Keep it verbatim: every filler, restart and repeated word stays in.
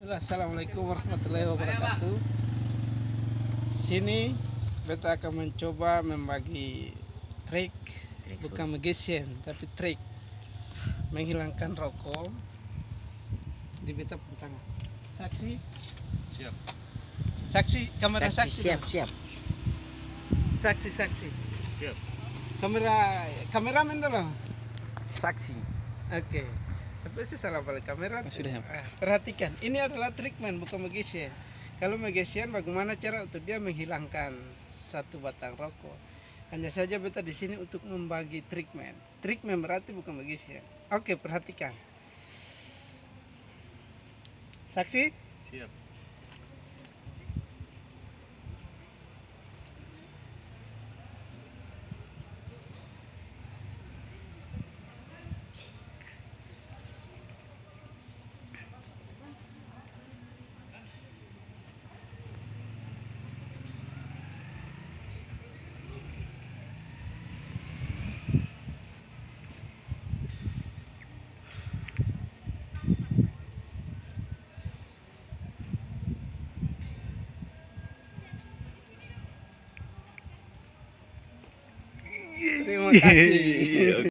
Assalamualaikum warahmatullahi wabarakatuh. Sini beta akan mencoba membagi trik, Trik bukan magician tapi trik menghilangkan rokok di beta pun tangan. Saksi, Siap. saksi, kamera Saksi, saksi, siap, dong. siap. saksi, saksi, Siap. kamera, kameramen dulu. Saksi. Oke, tapi sih salah balik kamera. Sudah. Ah, perhatikan, ini adalah treatment bukan magician. Kalau magician, bagaimana cara untuk dia menghilangkan satu batang rokok? Hanya saja beta di sini untuk membagi treatment. Treatment berarti bukan magician. Oke, perhatikan. Saksi, Siap. terima kasih.